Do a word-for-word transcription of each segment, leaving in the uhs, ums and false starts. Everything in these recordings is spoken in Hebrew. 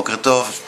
בוקר טוב.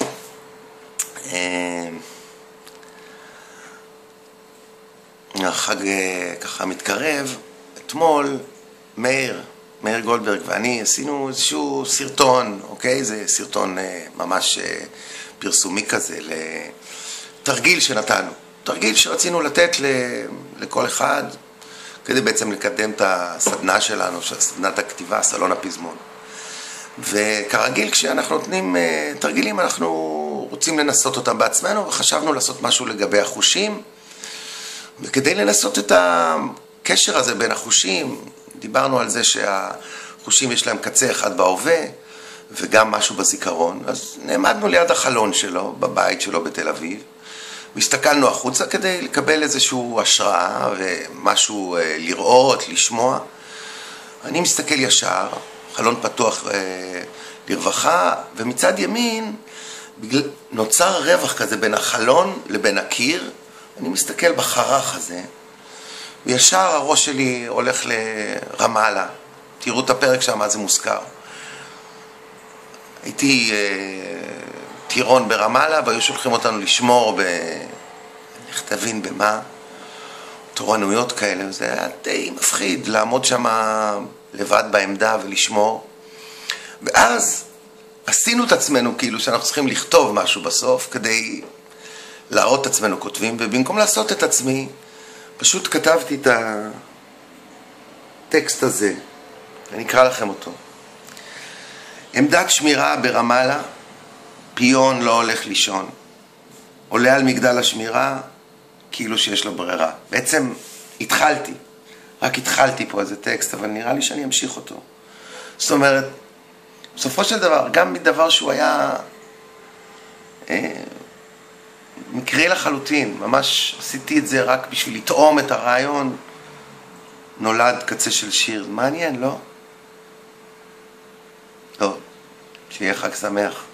החג ככה מתקרב. אתמול מאיר, מאיר גולדברג ואני עשינו איזשהו סרטון, אוקיי? זה סרטון ממש פרסומי כזה, לתרגיל שנתנו. תרגיל שרצינו לתת לכל אחד, כדי בעצם לקדם את הסדנה שלנו, סדנת הכתיבה, סלון הפזמון. וכרגיל כשאנחנו נותנים תרגילים אנחנו רוצים לנסות אותם בעצמנו, וחשבנו לעשות משהו לגבי החושים, וכדי לנסות את הקשר הזה בין החושים, דיברנו על זה שהחושים יש להם קצה אחד בהווה וגם משהו בזיכרון. אז נעמדנו ליד החלון שלו בבית שלו בתל אביב, והסתכלנו החוצה כדי לקבל איזשהו השראה ומשהו לראות, לשמוע. אני מסתכל ישר, חלון פתוח אה, לרווחה, ומצד ימין בגלל, נוצר רווח כזה בין החלון לבין הקיר. אני מסתכל בחרך הזה, וישר הראש שלי הולך לרמאללה. תראו את הפרק שם, זה מוזכר. הייתי אה, טירון ברמאללה, והיו שולחים אותנו לשמור ב... איך תבין במה? תורנויות כאלה, זה היה די מפחיד לעמוד שם לבד בעמדה ולשמור. ואז עשינו את עצמנו כאילו שאנחנו צריכים לכתוב משהו בסוף כדי להראות את עצמנו כותבים, ובמקום לעשות את עצמי פשוט כתבתי את הטקסט הזה. אני אקרא לכם אותו. עמדת שמירה ברמאללה, פיון לא הולך לישון, עולה על מגדל השמירה כאילו שיש לו ברירה. בעצם התחלתי, רק התחלתי פה איזה טקסט, אבל נראה לי שאני אמשיך אותו. זאת אומרת, בסופו של דבר, גם מדבר שהוא היה אה, מקרי לחלוטין, ממש עשיתי את זה רק בשביל לטעום את הרעיון, נולד קצה של שיר. מעניין, לא? טוב, שיהיה חג שמח.